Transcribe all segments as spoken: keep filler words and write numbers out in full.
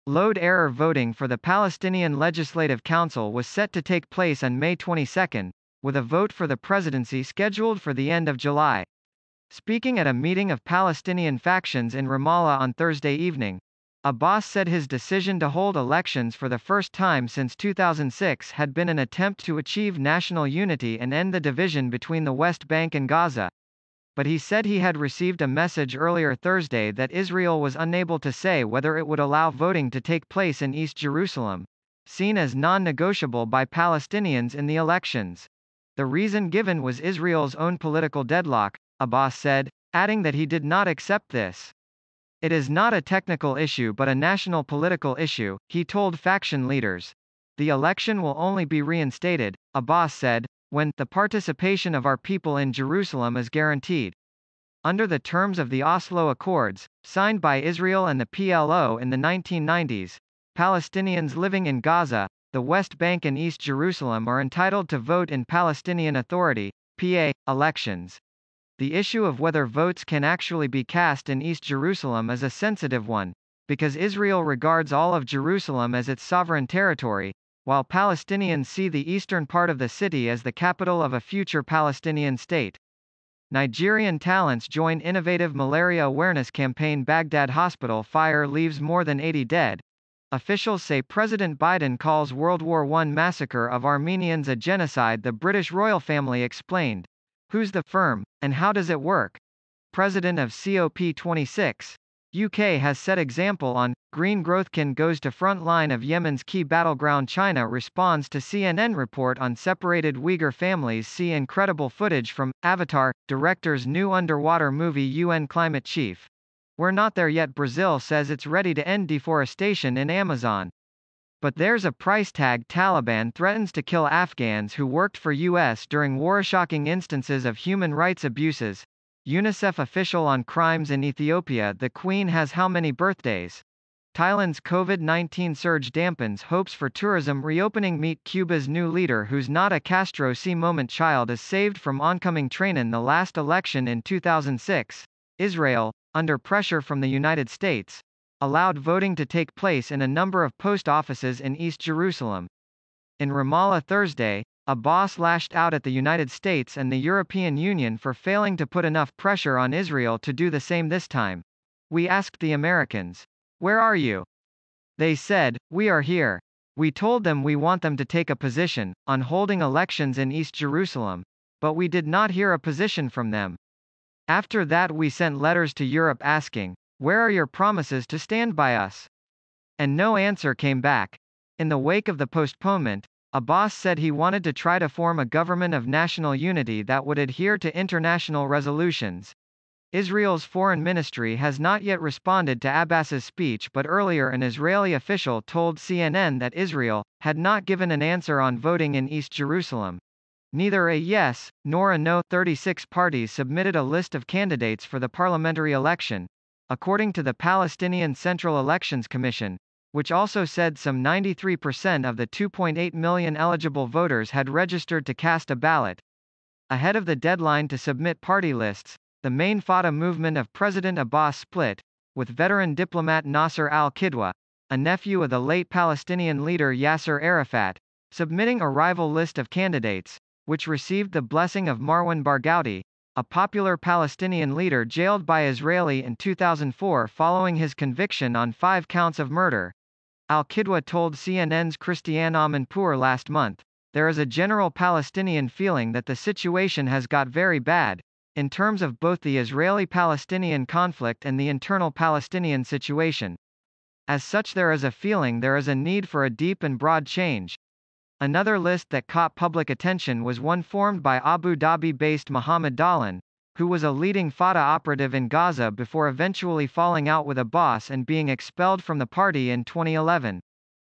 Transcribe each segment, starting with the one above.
Load error voting for the Palestinian Legislative Council was set to take place on May twenty-second, with a vote for the presidency scheduled for the end of July. Speaking at a meeting of Palestinian factions in Ramallah on Thursday evening, Abbas said his decision to hold elections for the first time since two thousand six had been an attempt to achieve national unity and end the division between the West Bank and Gaza. But he said he had received a message earlier Thursday that Israel was unable to say whether it would allow voting to take place in East Jerusalem, seen as non-negotiable by Palestinians in the elections. The reason given was Israel's own political deadlock, Abbas said, adding that he did not accept this. It is not a technical issue but a national political issue, he told faction leaders. The election will only be reinstated, Abbas said, when the participation of our people in Jerusalem is guaranteed. Under the terms of the Oslo Accords, signed by Israel and the P L O in the nineteen nineties, Palestinians living in Gaza, the West Bank and East Jerusalem are entitled to vote in Palestinian Authority (P A) elections. The issue of whether votes can actually be cast in East Jerusalem is a sensitive one, because Israel regards all of Jerusalem as its sovereign territory, while Palestinians see the eastern part of the city as the capital of a future Palestinian state. Nigerian talents join innovative malaria awareness campaign. Baghdad hospital fire leaves more than eighty dead. Officials say President Biden calls World War One massacre of Armenians a genocide. The British royal family explained. Who's the firm, and how does it work? President of COP twenty-six. U K has set example on, Green Growthkin goes to front line of Yemen's key battleground. China responds to C N N report on separated Uyghur families. See incredible footage from Avatar, director's new underwater movie. U N climate chief. We're not there yet. Brazil says it's ready to end deforestation in Amazon. But there's a price tag. Taliban threatens to kill Afghans who worked for U S during war. Shocking instances of human rights abuses. UNICEF official on crimes in Ethiopia. The Queen has how many birthdays? Thailand's COVID nineteen surge dampens hopes for tourism reopening. Meet Cuba's new leader who's not a Castro. See moment child is saved from oncoming train. In the last election in two thousand six, Israel, under pressure from the United States, allowed voting to take place in a number of post offices in East Jerusalem. In Ramallah Thursday, Abbas lashed out at the United States and the European Union for failing to put enough pressure on Israel to do the same this time. We asked the Americans, "Where are you?" They said, "We are here." We told them we want them to take a position on holding elections in East Jerusalem, but we did not hear a position from them. After that we sent letters to Europe asking, "Where are your promises to stand by us?" And no answer came back. In the wake of the postponement, Abbas said he wanted to try to form a government of national unity that would adhere to international resolutions. Israel's foreign ministry has not yet responded to Abbas's speech, but earlier an Israeli official told C N N that Israel had not given an answer on voting in East Jerusalem. Neither a yes, nor a no. thirty-six parties submitted a list of candidates for the parliamentary election, according to the Palestinian Central Elections Commission, which also said some ninety-three percent of the two point eight million eligible voters had registered to cast a ballot. Ahead of the deadline to submit party lists, the main Fatah movement of President Abbas split, with veteran diplomat Nasser al-Kidwa, a nephew of the late Palestinian leader Yasser Arafat, submitting a rival list of candidates, which received the blessing of Marwan Barghouti, a popular Palestinian leader jailed by Israeli in two thousand four following his conviction on five counts of murder. Al-Kidwa told C N N's Christiane Amanpour last month, "There is a general Palestinian feeling that the situation has got very bad, in terms of both the Israeli-Palestinian conflict and the internal Palestinian situation. As such there is a feeling there is a need for a deep and broad change." Another list that caught public attention was one formed by Abu Dhabi-based Mohammed Dalan, who was a leading Fatah operative in Gaza before eventually falling out with Abbas and being expelled from the party in twenty eleven.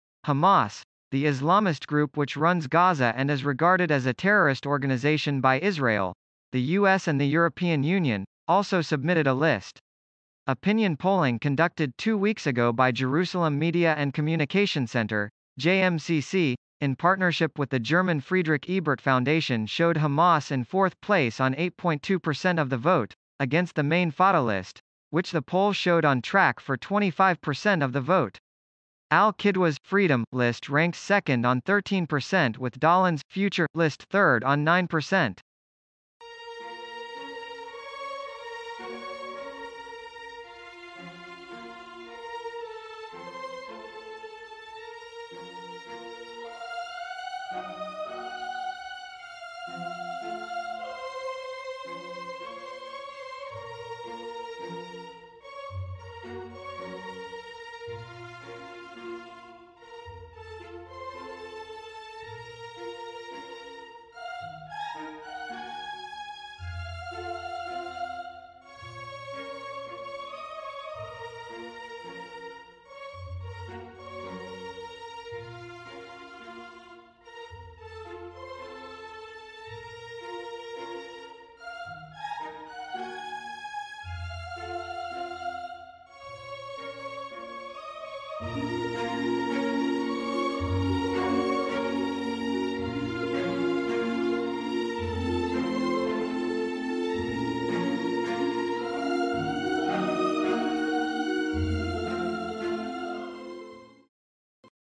Hamas, the Islamist group which runs Gaza and is regarded as a terrorist organization by Israel, the U S and the European Union, also submitted a list. Opinion polling conducted two weeks ago by Jerusalem Media and Communication Center, J M C C, in partnership with the German Friedrich Ebert Foundation showed Hamas in fourth place on eight point two percent of the vote, against the main Fatah list, which the poll showed on track for twenty-five percent of the vote. Al-Qidwa's Freedom list ranked second on thirteen percent with Dahlon's Future list third on nine percent.